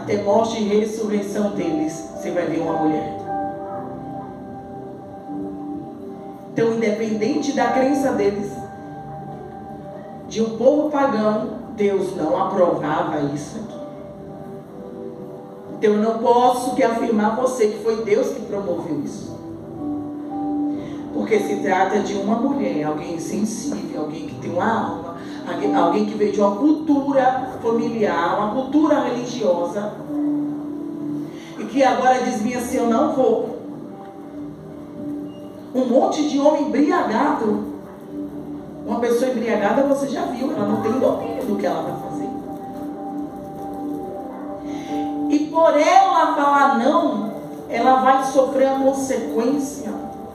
até morte e ressurreição deles, você vai ver uma mulher. Então, independente da crença deles, de um povo pagão, Deus não aprovava isso aqui. Então, eu não posso que afirmar a você que foi Deus que promoveu isso. Porque se trata de uma mulher, alguém sensível, alguém que tem uma alma, alguém que veio de uma cultura familiar, uma cultura religiosa, e que agora desvia assim: eu não vou. Um monte de homem embriagado. Uma pessoa embriagada você já viu, ela não tem domínio do que ela vai fazer. E por ela falar não, ela vai sofrer uma consequência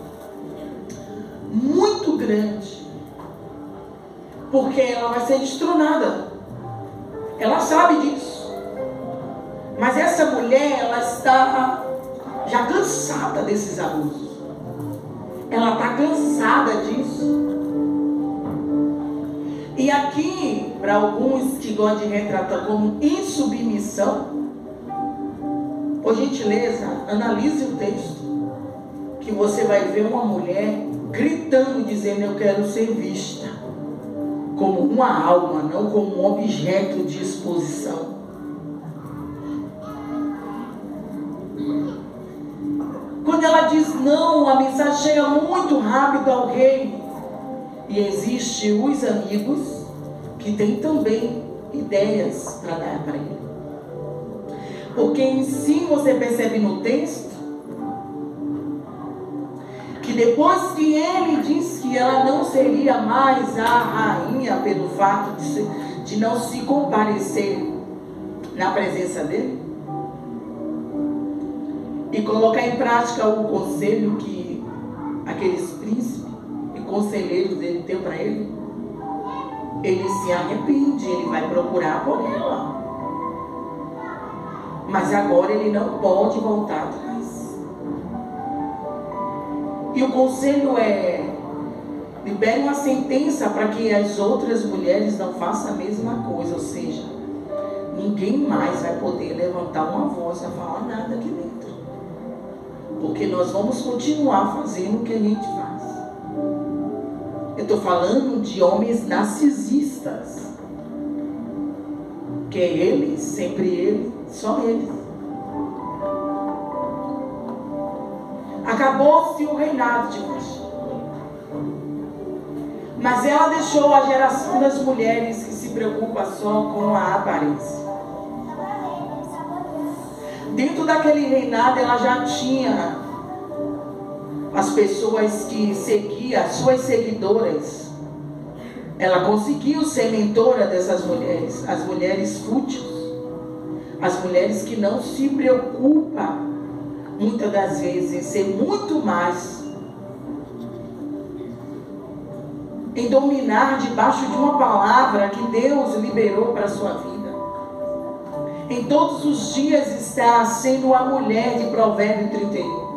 muito grande, porque ela vai ser destronada. Ela sabe disso. Mas essa mulher, ela está já cansada desses abusos. Ela está cansada disso. E aqui, para alguns que gostam de retratar como insubmissão, por gentileza, analise o texto, que você vai ver uma mulher gritando, dizendo: eu quero ser vista como uma alma, não como um objeto de exposição. Quando ela diz não, a mensagem chega muito rápido ao rei. E existem os amigos que têm também ideias para dar para ele. Porque em si você percebe no texto que depois que ele disse que ela não seria mais a rainha pelo fato de não se comparecer na presença dele e colocar em prática o conselho que aqueles príncipes e conselheiros dele deu para ele, ele se arrepende, ele vai procurar por ela. Mas agora ele não pode voltar atrás. E o conselho é: libere uma sentença para que as outras mulheres não façam a mesma coisa. Ou seja, ninguém mais vai poder levantar uma voz a falar nada aqui dentro. Porque nós vamos continuar fazendo o que a gente faz. Eu estou falando de homens narcisistas. Que é ele, sempre ele, só ele. Acabou-se o reinado de Vasti. Mas ela deixou a geração das mulheres que se preocupa só com a aparência. Dentro daquele reinado ela já tinha as pessoas que seguiam, as suas seguidoras. Ela conseguiu ser mentora dessas mulheres, as mulheres fúteis, as mulheres que não se preocupam muitas das vezes em ser muito mais, em dominar debaixo de uma palavra que Deus liberou para a sua vida. Em todos os dias está sendo a mulher de Provérbio 31.